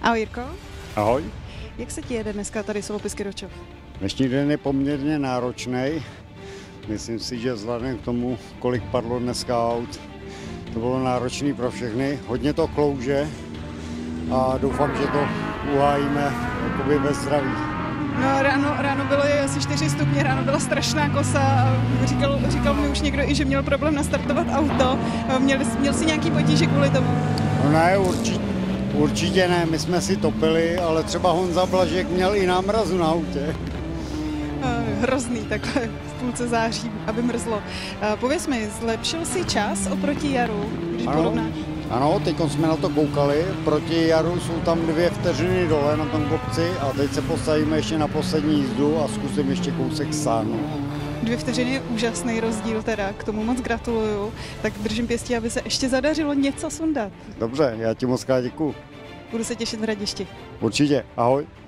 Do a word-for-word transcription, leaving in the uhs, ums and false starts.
Ahoj Jirko. Ahoj. Jak se ti jede dneska tady z Lopisky do Čop? Dnešní den je poměrně náročný. Myslím si, že vzhledem k tomu, kolik padlo dneska aut, to bylo náročné pro všechny. Hodně to klouže a doufám, že to uhájíme jakoby ve zdraví. No ráno, ráno bylo je asi čtyři stupně, ráno byla strašná kosa a říkal, říkal mi už někdo i, že měl problém nastartovat auto. Měl, měl jsi nějaký potíže kvůli tomu? No ne, určitě, určitě ne, my jsme si topili, ale třeba Honza Blažek měl i námrazu na autě. Hrozný takhle v půlce září, aby mrzlo. Pověz mi, zlepšil jsi čas oproti jaru, když ano, porovnáš? Ano, teď jsme na to koukali, proti jaru jsou tam dvě vteřiny dole na tom kopci a teď se postavíme ještě na poslední jízdu a zkusím ještě kousek sáhnout. Dvě vteřiny je úžasný rozdíl teda, k tomu moc gratuluju. Tak držím pěstí, aby se ještě zadařilo něco sundat. Dobře, já ti moc krát děkuju. Budu se těšit v Hradišti. Určitě, ahoj.